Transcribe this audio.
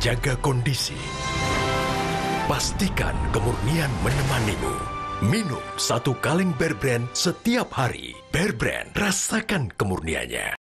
jaga kondisi. Pastikan kemurnian menemanimu. Minum 1 kaleng Bear Brand setiap hari. Bear Brand, rasakan kemurniannya.